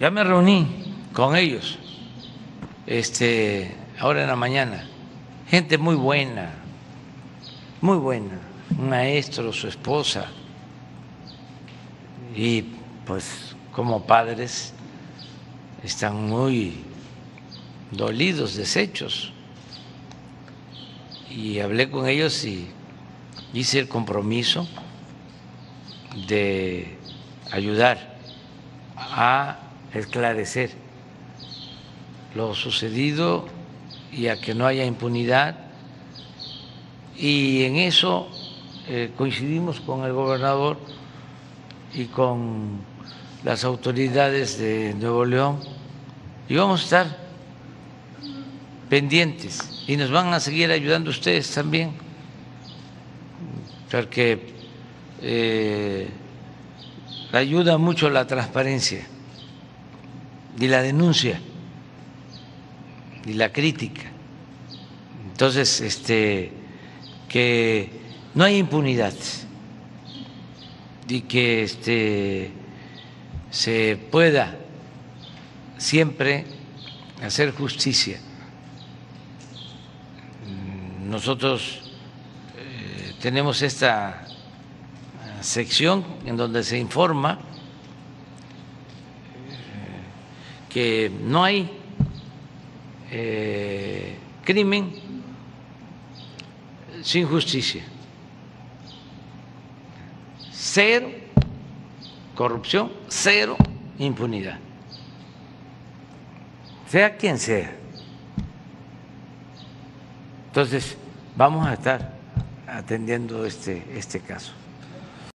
Ya me reuní con ellos, ahora en la mañana, gente muy buena, un maestro, su esposa, y pues como padres están muy dolidos, deshechos, y hablé con ellos y hice el compromiso de ayudar a esclarecer lo sucedido y a que no haya impunidad, y en eso coincidimos con el gobernador y con las autoridades de Nuevo León, y vamos a estar pendientes y nos van a seguir ayudando ustedes también, porque ayuda mucho la transparencia y la denuncia y la crítica. Entonces, que no hay impunidad y que se pueda siempre hacer justicia. Nosotros tenemos esta sección en donde se informa que no hay crimen sin justicia, cero corrupción, cero impunidad, sea quien sea. Entonces, vamos a estar atendiendo este caso.